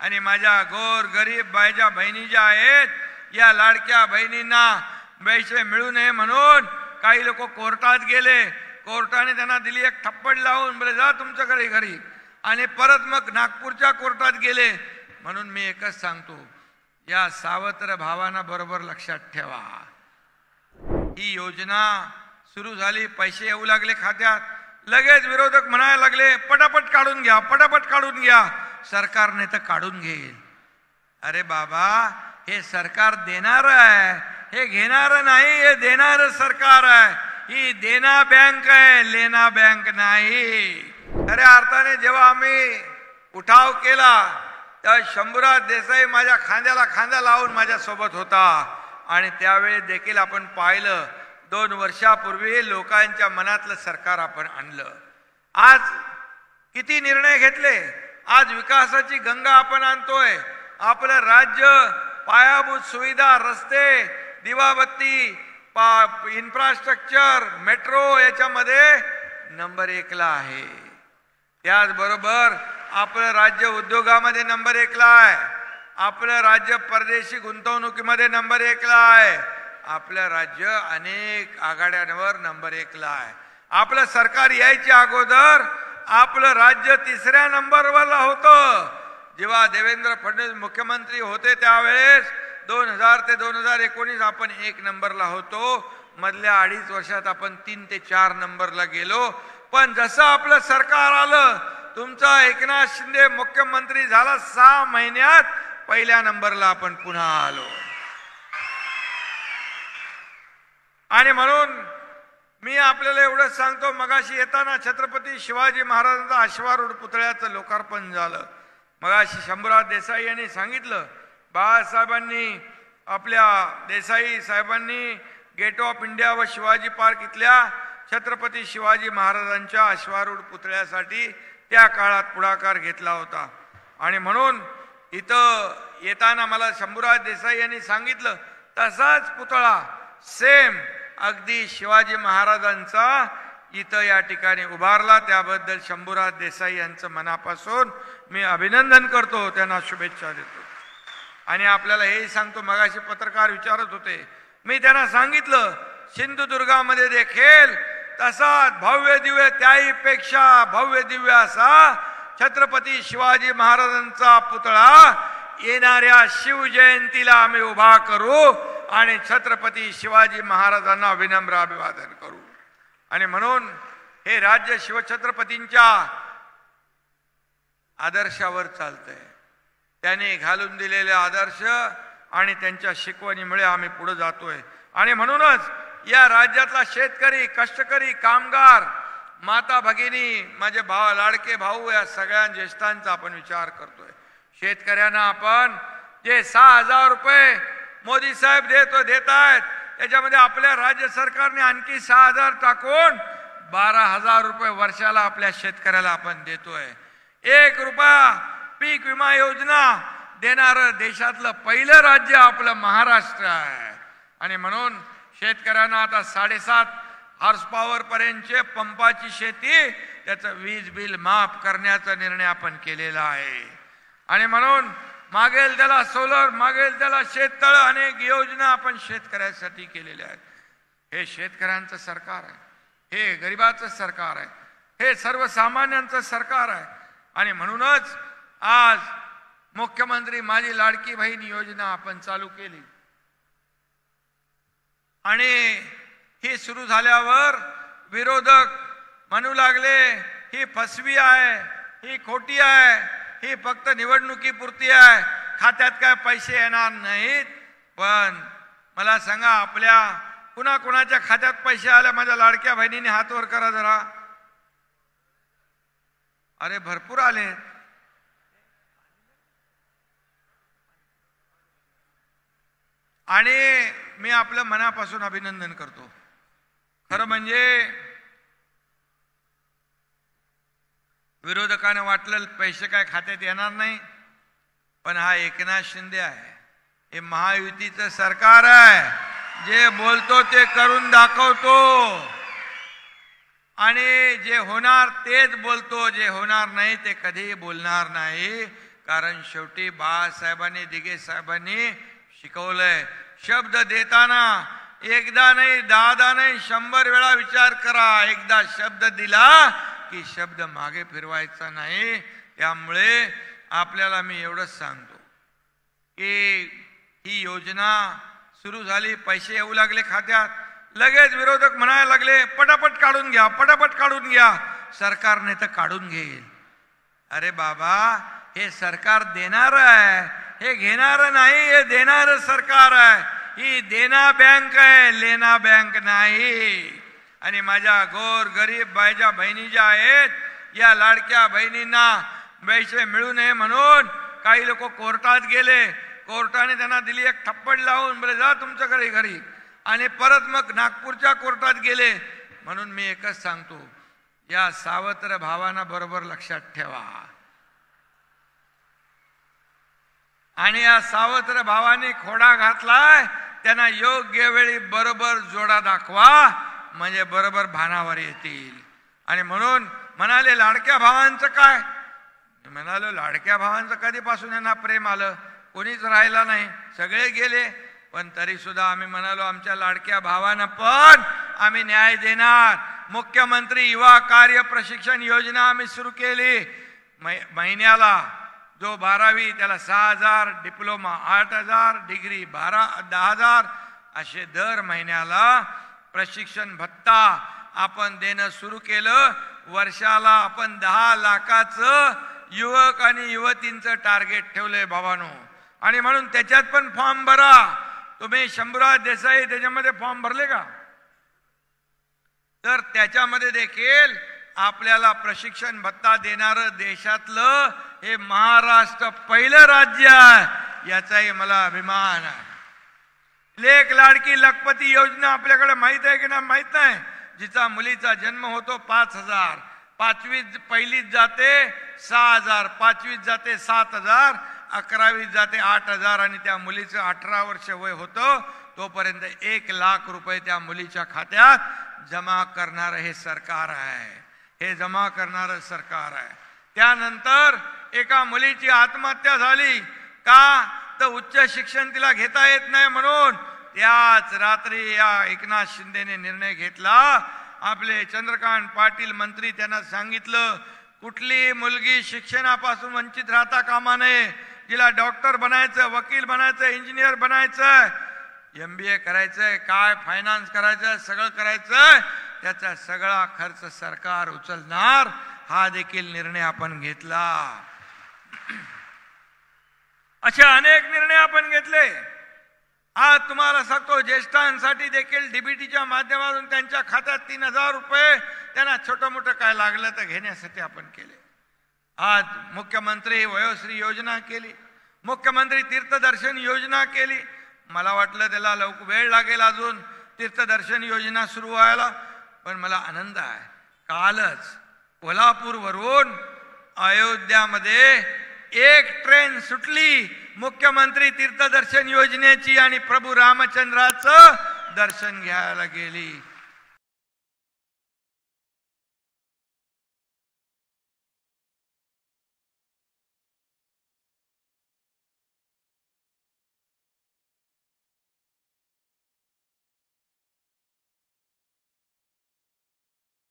आणि माझ्या गोर गरीब बायच्या बहिणी ज्या आहेत या लाडक्या बहिणींना पैसे मिळू नये म्हणून काही लोक कोर्टात गेले. कोर्टाने त्यांना दिली एक थप्पड लावून बोले जा तुमच्याकडे घरी, आणि परत मग नागपूरच्या कोर्टात गेले. म्हणून मी एकच सांगतो, या सावत्र भावांना बरोबर लक्षात ठेवा. ही योजना सुरू झाली, पैसे येऊ लागले खात्यात, लगेच विरोधक म्हणायला लागले पटापट काढून घ्या, पटापट काढून घ्या, सरकारने तर काढून घेईल. अरे बाबा, हे सरकार देणार आहे, हे घेणार नाही, हे देणार सरकार आहे. ही देना बँक आहे, लेना बँक नाही. खऱ्या अर्थाने जेव्हा आम्ही उठाव केला तेव्हा शंभूराज देसाई माझ्या खांद्याला खांदा लावून माझ्या सोबत होता. आणि त्यावेळी देखील आपण पाहिलं 2 वर्षापूर्वी लोकांच्या मनातलं सरकार आपण आणलं. आज किती निर्णय घेतले, आज विकासाची गंगा आपण आणतोय. आपलं राज्य पायाभूत सुविधा, रस्ते, दिवाबत्ती, इन्फ्रास्ट्रक्चर, मेट्रो याच्यामध्ये नंबर 1 ला आहे. त्याचबरोबर आपलं राज्य उद्योगामध्ये नंबर 1 ला आहे. आपलं राज्य परदेशी गुंतवणुकीमध्ये नंबर 1 ला आहे. आपलं राज्य अनेक आघाड्यांवर नंबर 1 ला आहे. आपलं सरकार यायच्या अगोदर आपलं राज्य 3ऱ्या नंबरवर होतं. जेव्हा देवेंद्र फडणवीस मुख्यमंत्री होते त्यावेळेस 2000 ते 2019 आपण 1 नंबरला होतो. मधल्या 2.5 वर्षात आपण 3 ते 4 नंबरला गेलो. पण जसं आपलं सरकार आलं, तुमचा एकनाथ शिंदे मुख्यमंत्री झाला, 6 महिन्यात 1ल्या नंबरला आपण पुन्हा आलो. आणि म्हणून मी आपल्याला एवढंच सांगतो, मगाशी येताना छत्रपती शिवाजी महाराजांचा अश्वारूढ पुतळ्याचं लोकार्पण झालं. मगाशी शंभूराज देसाई यांनी सांगितलं, बाळासाहेबांनी, आपल्या देसाई साहेबांनी गेट ऑफ इंडिया व शिवाजी पार्क इथल्या छत्रपती शिवाजी महाराजांच्या अश्वारूढ पुतळ्यासाठी त्या काळात पुढाकार घेतला होता. आणि म्हणून इथं येताना मला शंभूराज देसाई यांनी सांगितलं, तसाच पुतळा सेम अगदी शिवाजी महाराजांचा इथं या ठिकाणी उभारला. त्याबद्दल शंभूराज देसाई यांचं मनापासून मी अभिनंदन करतो, त्यांना शुभेच्छा देतो. आणि आपल्याला हेही सांगतो, मगाशी पत्रकार विचारत होते, मी त्यांना सांगितलं सिंधुदुर्गामध्ये देखील तसाच भव्य दिव्य, त्याही पेक्षा भव्य दिव्य असा छत्रपती शिवाजी महाराजांचा पुतळा येणाऱ्या शिवजयंतीला आम्ही उभा करू आणि छत्रपती शिवाजी महाराजांना विनम्र अभिवादन करू. आणि म्हणून हे राज्य शिवछत्रपतींच्या आदर्शावर चालतंय. त्याने घालून दिलेले आदर्श आणि त्यांच्या शिकवणीमुळे आम्ही पुढे जातोय. आणि म्हणूनच या राज्यातला शेतकरी, कष्टकरी, कामगार, माता भगिनी, माझे लाडके भाऊ, या सगळ्या ज्येष्ठांचा आपण विचार करतोय. शेतकऱ्यांना आपण जे 6,000 रुपये मोदी साहेब देत आहेत, त्याच्यामध्ये आपल्या राज्य सरकारने आणखी 6,000 टाकून 12,000 रुपये वर्षाला आपल्या शेतकऱ्याला आपण देतोय. 1 रुपया पीक विमा योजना देणारं देशातलं पहिलं राज्य आपलं महाराष्ट्र आहे. आणि म्हणून शेतकऱ्यांना आता 7.5 हॉर्स पॉवर पर्यंतचे पंपाची शेती, त्याचं वीज बिल माफ करण्याचा निर्णय आपण केलेला आहे. आणि म्हणून मागेल त्याला सोलर, मागेल त्याला शेततळ, अनेक योजना आपण शेतकऱ्यांसाठी केलेल्या आहेत. हे शेतकऱ्यांचं सरकार आहे, हे गरिबाचं सरकार आहे, हे सर्वसामान्यांचं सरकार आहे. आणि म्हणूनच आज मुख्यमंत्री माझी लाडकी बहीण योजना आपण चालू केली. आणि ही सुरू झाल्यावर विरोधक म्हणू लागले ही फसवी आहे, ही खोटी आहे, ही फक्त निवडणुकीपुरती आहे, खात्यात काय पैसे येणार नाहीत. पण मला सांगा, आपल्या कुणाकुणाच्या खात्यात पैसे आले? माझ्या लाडक्या बहिणीने हात वर करा जरा. अरे भरपूर आले. आणि मी आपलं मनापासून अभिनंदन करतो. खरं म्हणजे विरोधकांना वाटलं पैसे काय खात्यात येणार नाही, पण हा एकनाथ शिंदे आहे, हे महायुतीचं सरकार आहे, जे बोलतो ते करून दाखवतो. आणि जे होणार तेच बोलतो, जे होणार नाही ते कधीही बोलणार नाही. कारण शेवटी बाळासाहेबांनी दिघे साहेबांनी शिकवलंय, शब्द देताना एकदा नाही, 10 नाही, 100 वेळा विचार करा. एकदा शब्द दिला की शब्द मागे फिरवायचा नाही. त्यामुळे आपल्याला मी एवढंच सांगतो की ही योजना सुरू झाली, पैसे येऊ लागले खात्यात, लगेच विरोधक म्हणायला लागले पटापट काढून घ्या, पटापट काढून घ्या, सरकारने तर काढून घेईल. अरे बाबा, हे सरकार देणार आहे, हे घेणार नाही, हे देणार सरकार आहे. ही देना बँक आहे, लेना बँक नाही. आणि माझ्या गोर गरीब बायजा बहिणी ज्या आहेत, या लाडक्या बहिणींना पैसे मिळू नये म्हणून काही लोक कोर्टात गेले. कोर्टाने त्यांना दिली एक थप्पड लावून, बरे जा तुमच्याकडे घरी. आणि परत मग नागपूरच्या कोर्टात गेले. म्हणून मी एकच सांगतो, या सावत्र भावांना बरोबर लक्षात ठेवा. आणि या सावत्र भावांनी खोडा घातलाय, त्यांना योग्य वेळी बरोबर जोडा दाखवा, म्हणजे बरोबर भानावर येतील. आणि म्हणून म्हणाले लाडक्या भावांचं काय, म्हणालो लाडक्या भावांचं कधीपासून यांना प्रेम आलं, कोणीच राहिला नाही, सगळे गेले. पण तरी सुद्धा आम्ही म्हणालो आमच्या लाडक्या भावांना पण आम्ही न्याय देणार. मुख्यमंत्री युवा कार्य प्रशिक्षण योजना आम्ही सुरू केली. महिन्याला जो 12वी त्याला 6,000, डिप्लोमा 8,000, डिग्री 10,000 असे दर महिन्याला प्रशिक्षण भत्ता आपण देणं सुरू केलं. वर्षाला आपण 10 लाखाचं युवक आणि युवतींचं टार्गेट ठेवलंय बाबांनो. आणि म्हणून त्याच्यात पण फॉर्म भरा. तुम्ही शंभूराज देसाई त्याच्यामध्ये फॉर्म भरले का? तर त्याच्यामध्ये देखील आपल्याला प्रशिक्षण भत्ता देणारं देशातलं हे महाराष्ट्र पहिलं राज्य आहे, याचाही मला अभिमान आहे. लेक लाडकी लखपती योजना आपल्याकडे माहित आहे की नाही माहित नाही. जिचा मुलीचा जन्म होतो 5,000, 5वीत पहिलीत जाते 6,000, 5वीत जाते 7,000, 11वीत जाते 8,000 आणि त्या मुलीचं 18 वर्ष वय होतं तोपर्यंत 1 लाख रुपये त्या मुलीच्या खात्यात जमा करणारं हे सरकार आहे. हे जमा करणारं सरकार आहे. त्यानंतर एका मुलीची आत्महत्या झाली का, तर उच्च शिक्षण तिला घेता येत नाही म्हणून त्याच रात्री या एकनाथ शिंदेने निर्णय घेतला. आपले चंद्रकांत पाटील मंत्री त्यांना सांगितलं कुठली मुलगी शिक्षणापासून वंचित राहता कामा नये. जिला डॉक्टर बनायचं, वकील बनायचं, इंजिनियर बनायचं, MBA करायचंय, काय फायनान्स करायचं, सगळं करायचं, त्याचा सगळा खर्च सरकार उचलणार. हा देखील निर्णय आपण घेतला. असे अनेक निर्णय आपण घेतले. आज तुम्हाला सांगतो ज्येष्ठांसाठी देखील DBTच्या माध्यमातून त्यांच्या खात्यात 3,000 रुपये त्यांना छोटं मोठं काय लागलं तर घेण्यासाठी आपण केले. आज मुख्यमंत्री वयोश्री योजना केली, मुख्यमंत्री तीर्थदर्शन योजना केली. मला वाटलं त्याला वेळ लागेल अजून तीर्थदर्शन योजना सुरू व्हायला, पण मला आनंद आहे. कालच कोल्हापूरवरून अयोध्यामध्ये एक ट्रेन सुटली मुख्यमंत्री तीर्थदर्शन योजनेची आणि प्रभू रामचंद्राचं दर्शन घ्यायला गेली.